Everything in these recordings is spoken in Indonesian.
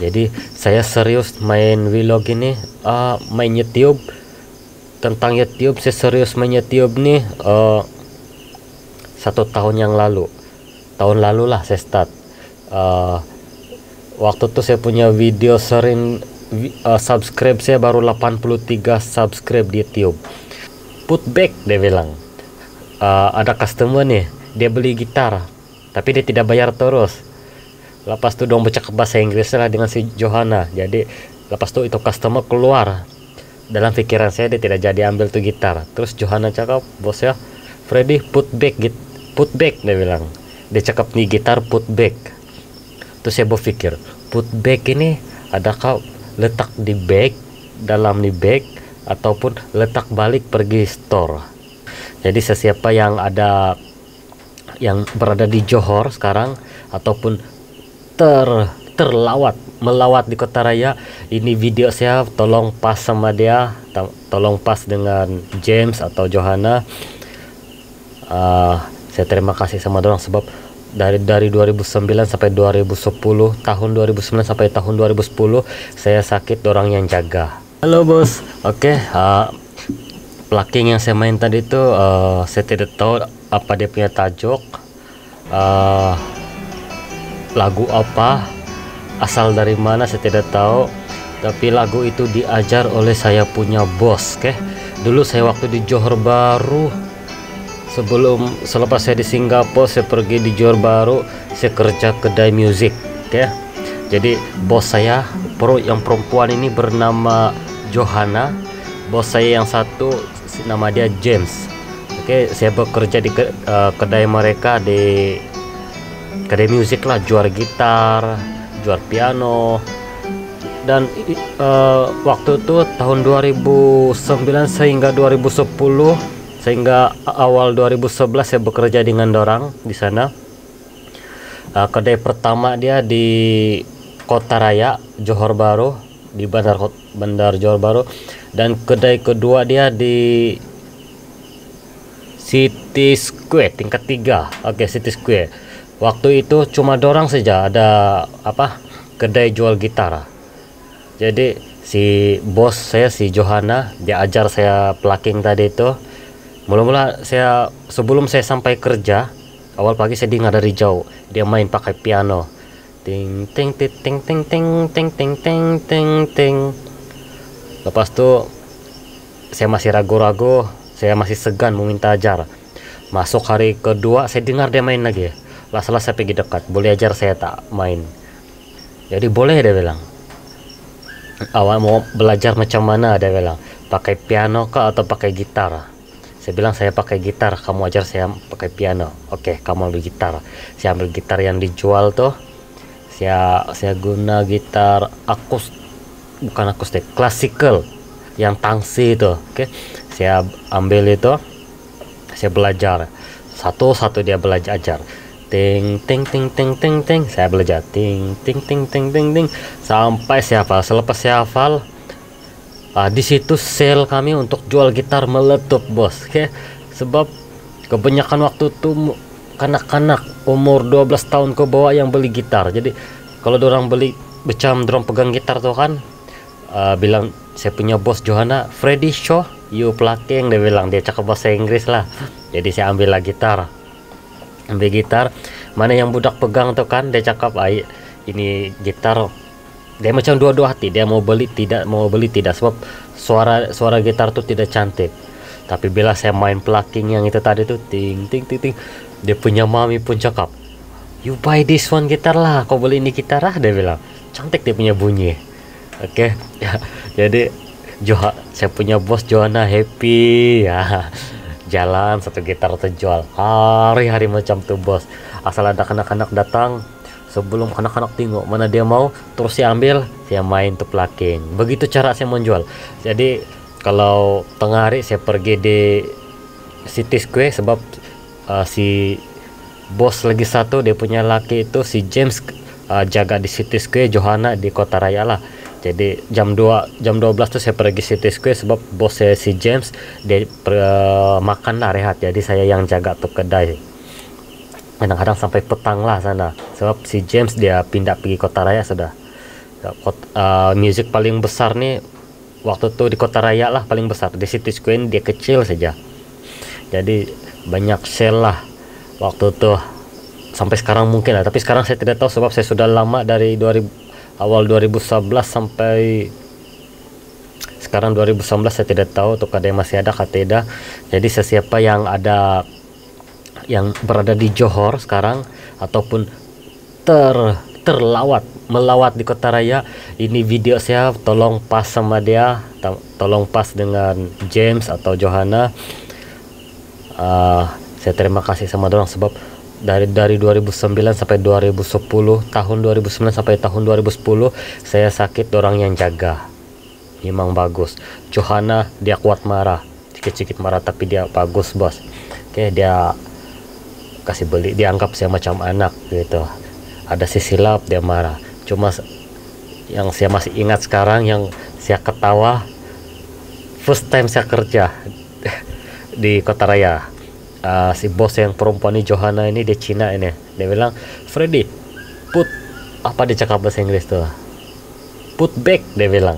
Jadi saya serius main vlog ini, main YouTube. Tentang YouTube saya serius main YouTube nih 1 tahun yang lalu. Tahun lalu lah saya start. Waktu itu saya punya video sering subscribe saya baru 83 subscribe di YouTube. Put back dia bilang. Ada customer nih, dia beli gitar tapi dia tidak bayar terus. Lepas itu dong bercakap bahasa Inggris lah dengan si Johanna. Jadi lepas itu customer keluar. Dalam pikiran saya dia tidak jadi ambil tuh gitar. Terus Johanna cakap, bos ya, Freddy put back dia bilang. Dia cakap nih gitar put back. Terus saya berpikir, put back ini adakah letak di bag, dalam di bag, ataupun letak balik pergi store. Jadi sesiapa yang yang berada di Johor sekarang ataupun melawat di Kota Raya, ini video saya tolong pas sama dia, tolong pas dengan James atau Johanna. Saya terima kasih sama dorang sebab dari 2009 sampai 2010, tahun 2009 sampai tahun 2010 saya sakit, dorang yang jaga. Halo bos. Oke, plucking yang saya main tadi itu saya tidak tahu apa dia punya tajuk, lagu apa, asal dari mana saya tidak tahu, tapi lagu itu diajar oleh saya punya bos. Oke, dulu saya waktu di Johor Baru, selepas saya di Singapura, saya pergi di Johor Baru, saya kerja kedai musik. Oke, jadi bos saya yang perempuan ini bernama Johanna, bos saya yang satu nama dia James. Oke, saya bekerja di kedai mereka, di kedai musik lah, jual gitar, jual piano. Dan waktu itu tahun 2009 sehingga 2010 sehingga awal 2011 saya bekerja dengan dorang di sana. Kedai pertama dia di Kota Raya Johor Baru, di Bandar Johor Baru, dan kedai kedua dia di City Square tingkat 3. Oke, City Square. Waktu itu cuma dorang saja ada kedai jual gitar. Jadi si bos saya, si Johanna, dia ajar saya plucking tadi itu. Mula-mula sebelum saya sampai kerja, awal pagi saya dengar dari jauh dia main pakai piano. Ting ting ting ting ting ting ting ting ting ting ting. Lepas itu saya masih ragu-ragu, saya masih segan mau minta ajar. Masuk hari kedua saya dengar dia main lagi. Lah saya pergi dekat, boleh ajar saya tak main? Jadi boleh, dia bilang. Awal mau belajar macam mana, dia bilang, pakai piano kah atau pakai gitar? Saya bilang saya pakai gitar, kamu ajar saya pakai piano. Oke, kamu ambil gitar. Saya ambil gitar yang dijual tuh. Saya guna gitar bukan akustik, klasikal yang tangsi itu. Oke, saya ambil itu, saya belajar satu-satu, dia belajar ajar. Ting ting ting ting ting ting, saya belajar ting ting ting ting ting ting sampai saya hafal. Selepas saya hafal, di situ sale kami untuk jual gitar meletup, bos. Oke, sebab kebanyakan waktu itu kanak-kanak umur 12 tahun ke bawah yang beli gitar. Jadi kalau dorang beli dorang pegang gitar tuh kan, bilang saya punya bos Johanna, Freddy show you plucking, dia bilang. Dia cakap bahasa Inggris lah. Jadi saya ambil gitar, mana yang budak pegang tuh kan, dia cakap ini gitar. Dia macam dua-dua hati, dia mau beli tidak sebab suara gitar tuh tidak cantik. Tapi bila saya main plucking yang itu tadi tuh ting ting ting ting, dia punya mami pun cakap, you buy this one gitar lah, kau beli ini gitar lah, dia bilang. Cantik dia punya bunyi. Oke, ya, jadi saya punya bos Johanna happy ya. Jalan satu gitar terjual hari-hari macam tuh, bos. Asal ada anak-anak datang, sebelum anak-anak tengok mana dia mau, terus saya ambil, saya main tuh plucking. Begitu cara saya menjual. Jadi kalau tengah hari saya pergi di City Square sebab si bos lagi satu, dia punya laki itu si James, jaga di City Square, Johanna di Kota Raya lah. Jadi jam 12 tuh saya pergi City Square sebab bos saya si James dia makan lah, rehat. Jadi saya yang jaga tuh kedai. Kadang-kadang sampai petang lah sana sebab si James dia pindah pergi Kota Raya sudah. Music paling besar nih waktu itu di Kota Raya lah, paling besar. Di City Square dia kecil saja, jadi banyak sale lah waktu itu. Sampai sekarang mungkin lah, tapi sekarang saya tidak tahu sebab saya sudah lama dari awal 2011 sampai sekarang 2019, saya tidak tahu untuk ada yang masih ada atau tidak. Jadi sesiapa yang yang berada di Johor sekarang ataupun melawat di Kota Raya, ini video saya tolong pas sama dia, tolong pas dengan James atau Johanna. Saya terima kasih sama dorang sebab dari 2009 sampai 2010, tahun 2009 sampai tahun 2010 saya sakit, dorang yang jaga, memang bagus. Johanna dia kuat marah, sedikit-sedikit marah tapi dia bagus bos. Oke, dia kasih beli, dia anggap saya macam anak gitu. Ada silap dia marah. Cuma yang saya masih ingat sekarang, yang saya ketawa first time saya kerja di Kota Raya, si bos yang perempuan ini, Johanna ini, dia Cina ini, dia bilang, Freddy put, apa dia cakap bahasa Inggris tuh, put back, dia bilang.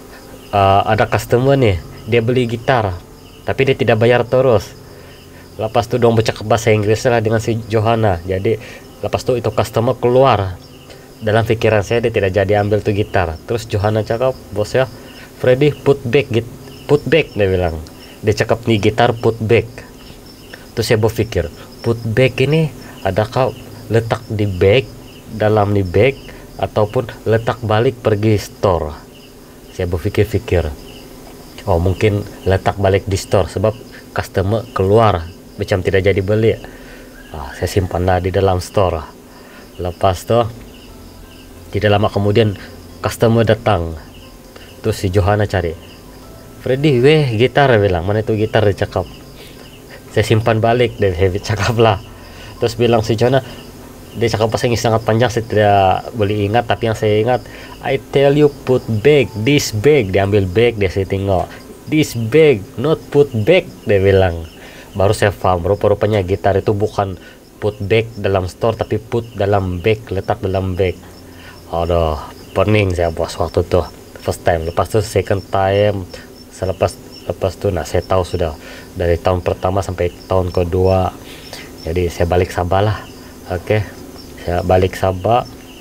Ada customer nih, dia beli gitar tapi dia tidak bayar terus. Lepas tuh dong bercakap bahasa Inggris lah dengan si Johanna. Jadi lepas tuh itu customer keluar, dalam pikiran saya dia tidak jadi ambil tuh gitar. Terus Johanna cakap, bos ya, Freddy put back, dia bilang. Dia cakap nih gitar put back. Terus saya berpikir, put back ini adakah letak di bag, dalam di bag, ataupun letak balik pergi store. Saya berpikir-pikir, oh mungkin letak balik di store sebab customer keluar macam tidak jadi beli. Saya simpanlah di dalam store. Lepas tuh tidak lama kemudian customer datang. Terus si Johanna cari, Freddy weh gitar, bilang, mana itu gitar, dia cakap. Saya simpan balik, dia cakap lah. Terus bilang si Johanna, dia cakap bahasa Inggris sangat panjang, saya tidak boleh ingat, tapi yang saya ingat, I tell you put back, this bag. Dia ambil bag, dia saya tengok, this bag, not put back, dia bilang. Baru saya paham, rupa-rupanya gitar itu bukan put back dalam store, tapi put dalam bag, letak dalam bag. Aduh, pening saya bos waktu itu first time. Lepas itu second time, lepas itu saya tahu sudah dari tahun pertama sampai tahun kedua. Jadi saya balik Sabah lah. Oke, saya balik Sabah.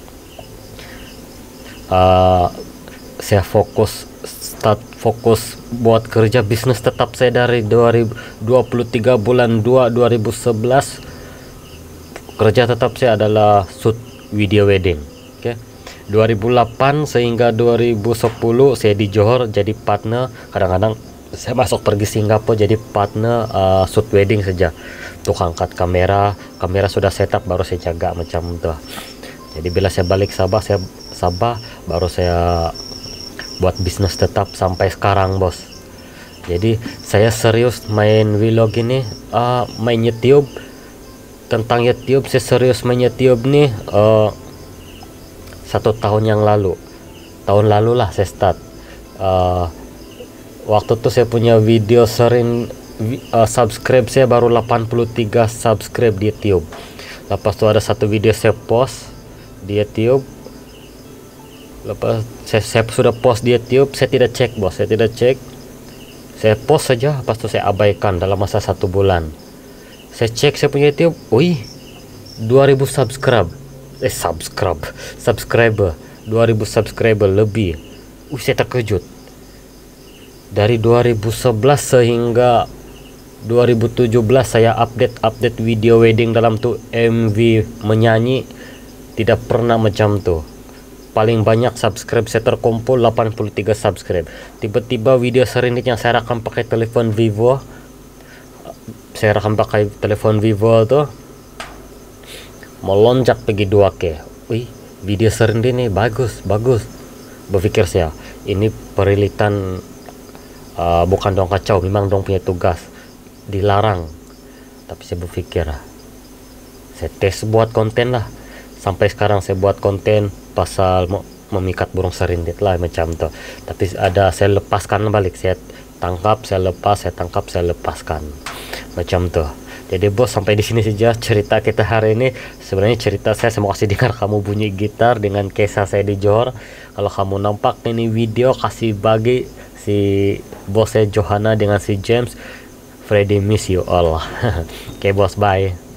Saya fokus buat kerja bisnis tetap saya dari 2023 bulan 2 2011. Kerja tetap saya adalah shoot video wedding. Oke, 2008 sehingga 2010 saya di Johor jadi partner. Kadang-kadang saya masuk pergi Singapura jadi partner shoot wedding saja. Tukang angkat kamera sudah setup, baru saya jaga macam itu. Jadi bila saya balik Sabah, baru saya buat bisnis tetap sampai sekarang bos. Jadi saya serius main vlog ini, main YouTube. Tentang YouTube saya serius main YouTube nih 1 tahun yang lalu. Tahun lalu lah saya start. Waktu itu saya punya video sering subscribe saya baru 83 subscribe di YouTube. Lepas itu ada satu video saya post di YouTube. Lepas saya sudah post di YouTube, saya tidak cek bos, saya post saja. Lepas itu saya abaikan dalam masa 1 bulan. Saya cek saya punya YouTube, wih 2000 subscriber 2000 subscriber lebih. Saya terkejut. Dari 2011 sehingga 2017 saya update video wedding dalam tuh MV menyanyi, tidak pernah macam tuh. Paling banyak subscribe saya terkumpul 83 subscribe. Tiba-tiba video sering yang saya rekam pakai telepon Vivo, tuh melonjak pergi 2K. Wih, video sering ini bagus. Berpikir saya, ini perilitan, bukan dong kacau, memang dong punya tugas, dilarang. Tapi saya berpikir, saya tes buat konten lah. Sampai sekarang saya buat konten pasal memikat burung serindit lah macam tuh. Tapi ada saya lepaskan balik, saya tangkap, saya lepas, saya tangkap, saya lepaskan macam tuh. Jadi bos, sampai di sini saja cerita kita hari ini. Sebenarnya cerita saya mau kasih dengar kamu bunyi gitar dengan kisah saya di Johor. Kalau kamu nampak ini video, kasih bagi si bos saya Johanna dengan si James. Freddy miss you all. Oke bos, bye.